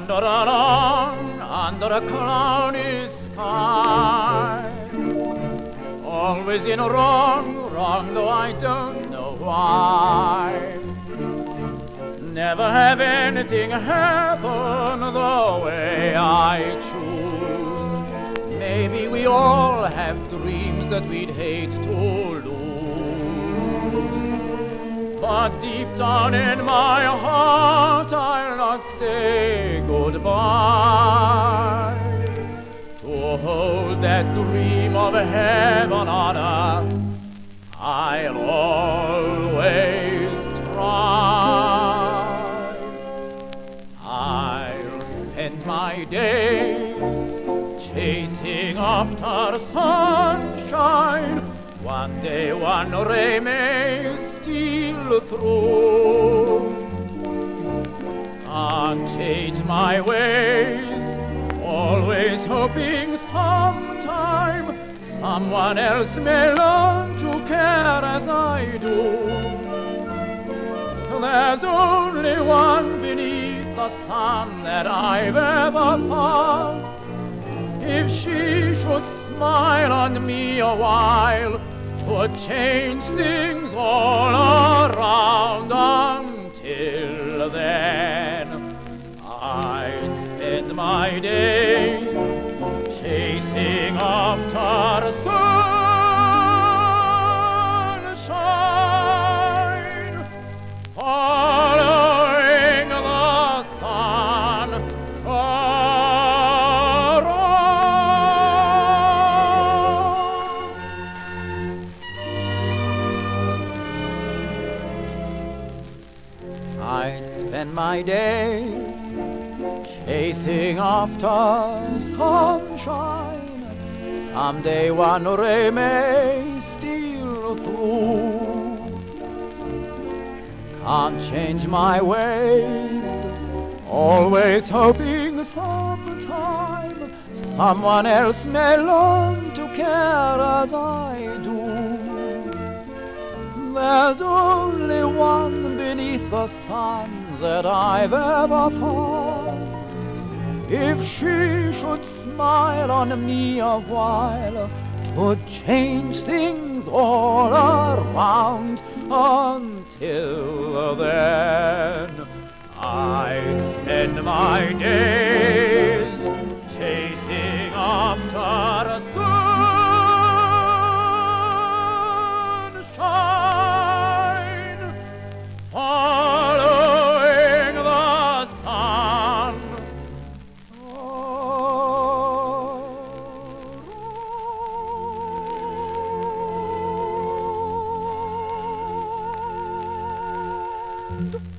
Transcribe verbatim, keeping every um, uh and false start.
Under a long, under a cloudy sky, always in wrong, wrong though I don't know why. Never have anything happen the way I choose. Maybe we all have dreams that we'd hate to lose. But deep down in my heart I'll not say goodbye. To hold that dream of heaven on earth, I'll always try. I'll spend my days chasing after sunshine. One day one ray may steal through. Can't change my ways, always hoping sometime someone else may learn to care as I do. There's only one beneath the sun that I've ever found. If she should smile on me a while, 'twould change things all around. Until then, I'd spend my days chasing after sunshine, following the sun around. I'd spend my days chasing after sunshine. Someday one ray may steal through. Can't change my ways, always hoping sometime someone else may learn to care as I do. There's only one beneath the sun that I've ever found. If she should smile on me a while, 'twould change things all around. Until then, I'd spend my days chasing after sunshine, following the sun. Oh,